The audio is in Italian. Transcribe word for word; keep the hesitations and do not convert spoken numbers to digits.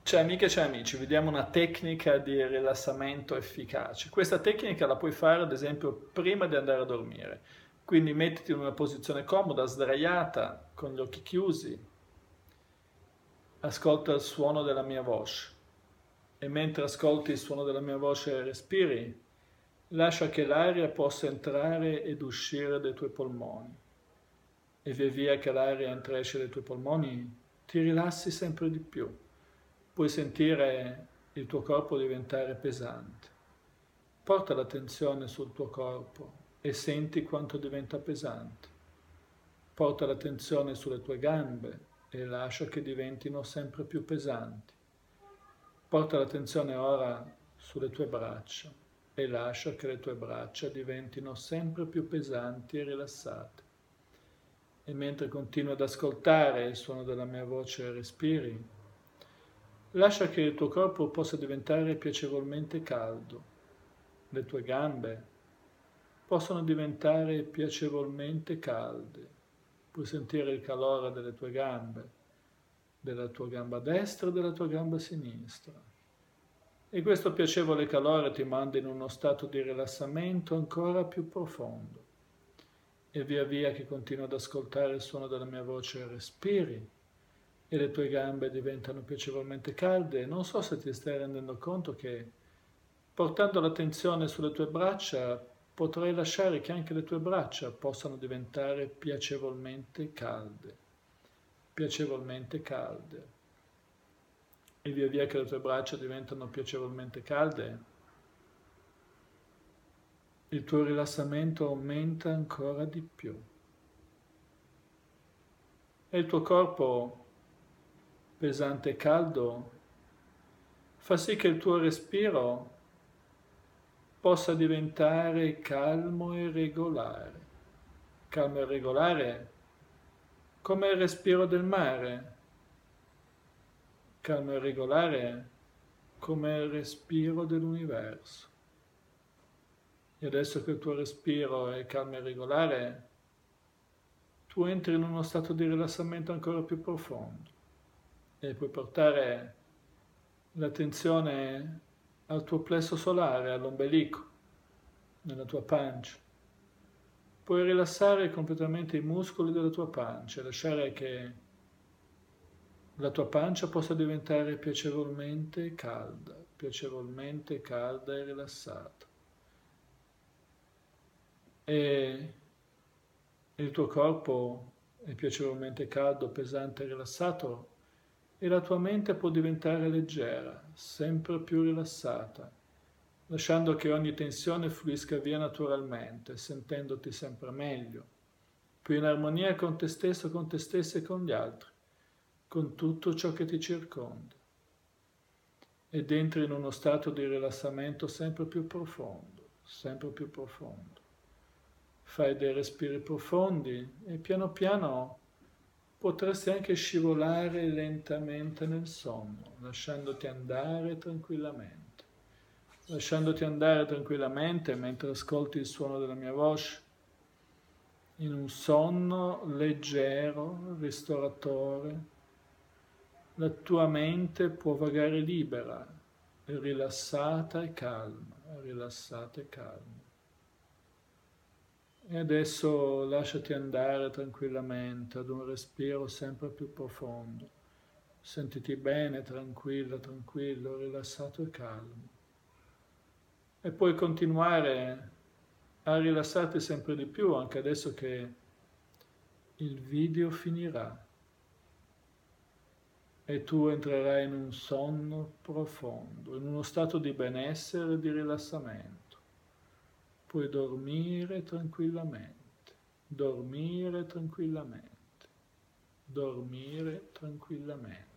Ciao amiche e ciao amici, vediamo una tecnica di rilassamento efficace. Questa tecnica la puoi fare ad esempio prima di andare a dormire. Quindi mettiti in una posizione comoda, sdraiata, con gli occhi chiusi, ascolta il suono della mia voce e mentre ascolti il suono della mia voce e respiri, lascia che l'aria possa entrare ed uscire dai tuoi polmoni e via via che l'aria entra e esce dai tuoi polmoni ti rilassi sempre di più. Puoi sentire il tuo corpo diventare pesante. Porta l'attenzione sul tuo corpo e senti quanto diventa pesante. Porta l'attenzione sulle tue gambe e lascia che diventino sempre più pesanti. Porta l'attenzione ora sulle tue braccia e lascia che le tue braccia diventino sempre più pesanti e rilassate. E mentre continui ad ascoltare il suono della mia voce e respiri, lascia che il tuo corpo possa diventare piacevolmente caldo. Le tue gambe possono diventare piacevolmente calde. Puoi sentire il calore delle tue gambe, della tua gamba destra e della tua gamba sinistra. E questo piacevole calore ti manda in uno stato di rilassamento ancora più profondo. E via via che continui ad ascoltare il suono della mia voce respiri e le tue gambe diventano piacevolmente calde. Non so se ti stai rendendo conto che portando l'attenzione sulle tue braccia potrai lasciare che anche le tue braccia possano diventare piacevolmente calde, piacevolmente calde. E via via che le tue braccia diventano piacevolmente calde, il tuo rilassamento aumenta ancora di più. E il tuo corpo pesante e caldo fa sì che il tuo respiro possa diventare calmo e regolare. Calmo e regolare come il respiro del mare. Calmo e regolare come il respiro dell'universo. E adesso che il tuo respiro è calmo e regolare, tu entri in uno stato di rilassamento ancora più profondo e puoi portare l'attenzione al tuo plesso solare, all'ombelico, nella tua pancia. Puoi rilassare completamente i muscoli della tua pancia e lasciare che la tua pancia possa diventare piacevolmente calda, piacevolmente calda e rilassata. E il tuo corpo è piacevolmente caldo, pesante e rilassato e la tua mente può diventare leggera, sempre più rilassata, lasciando che ogni tensione fluisca via naturalmente, sentendoti sempre meglio, più in armonia con te stesso, con te stessa e con gli altri, con tutto ciò che ti circonda. Ed entri in uno stato di rilassamento sempre più profondo, sempre più profondo. Fai dei respiri profondi e piano piano potresti anche scivolare lentamente nel sonno, lasciandoti andare tranquillamente. Lasciandoti andare tranquillamente mentre ascolti il suono della mia voce, in un sonno leggero, ristoratore. La tua mente può vagare libera, rilassata e calma, rilassata e calma. E adesso lasciati andare tranquillamente ad un respiro sempre più profondo. Sentiti bene, tranquilla, tranquillo, rilassato e calmo. E puoi continuare a rilassarti sempre di più anche adesso che il video finirà e tu entrerai in un sonno profondo, in uno stato di benessere e di rilassamento. Puoi dormire tranquillamente, dormire tranquillamente, dormire tranquillamente.